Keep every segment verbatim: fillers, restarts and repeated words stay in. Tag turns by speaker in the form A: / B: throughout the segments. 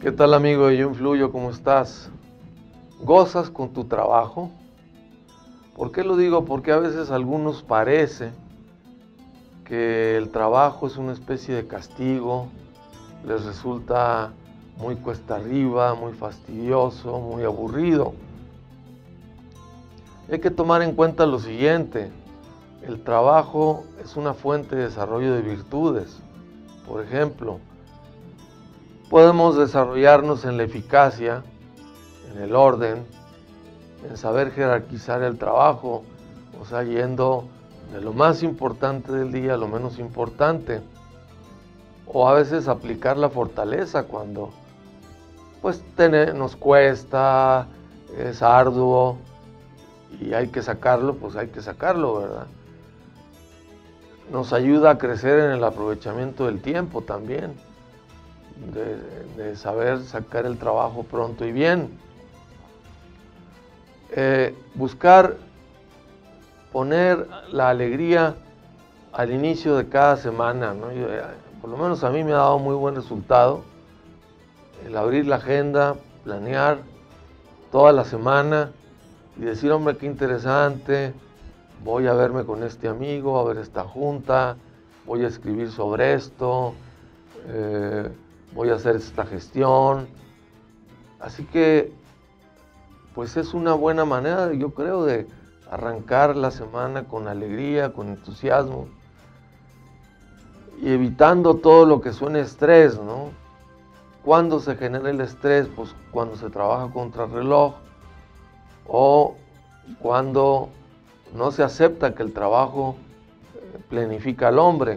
A: ¿Qué tal, amigo de Yo Influyo? ¿Cómo estás? ¿Gozas con tu trabajo? ¿Por qué lo digo? Porque a veces a algunos parece que el trabajo es una especie de castigo, les resulta muy cuesta arriba, muy fastidioso, muy aburrido. Hay que tomar en cuenta lo siguiente: el trabajo es una fuente de desarrollo de virtudes. Por ejemplo, podemos desarrollarnos en la eficacia, en el orden, en saber jerarquizar el trabajo, o sea, yendo de lo más importante del día a lo menos importante, o a veces aplicar la fortaleza cuando pues tener, nos cuesta, es arduo y hay que sacarlo, pues hay que sacarlo, ¿verdad? Nos ayuda a crecer en el aprovechamiento del tiempo también, de, de saber sacar el trabajo pronto y bien. Eh, buscar poner la alegría al inicio de cada semana, ¿no? Yo, eh, por lo menos a mí me ha dado muy buen resultado el abrir la agenda, planear toda la semana y decir, hombre, qué interesante, voy a verme con este amigo, a ver esta junta, voy a escribir sobre esto, eh, voy a hacer esta gestión. Así que pues es una buena manera, yo creo, de arrancar la semana con alegría, con entusiasmo, y evitando todo lo que suene estrés, ¿no? ¿Cuándo se genera el estrés? Pues cuando se trabaja contra reloj o cuando no se acepta que el trabajo planifica al hombre.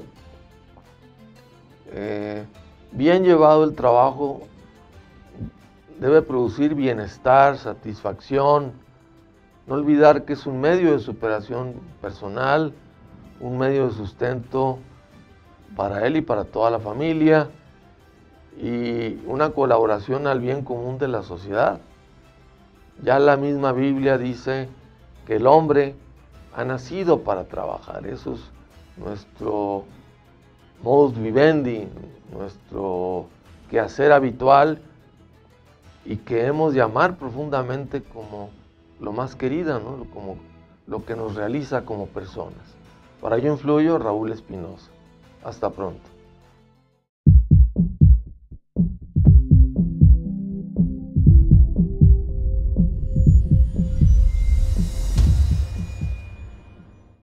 A: Eh, bien llevado el trabajo debe producir bienestar, satisfacción. No olvidar que es un medio de superación personal, un medio de sustento para él y para toda la familia, y una colaboración al bien común de la sociedad. Ya la misma Biblia dice que el hombre ha nacido para trabajar. Eso es nuestro modus vivendi, nuestro quehacer habitual, y que hemos de amar profundamente como lo más querido, ¿no? Como lo que nos realiza como personas. Para Yo Influyo, Raúl Espinosa. Hasta pronto.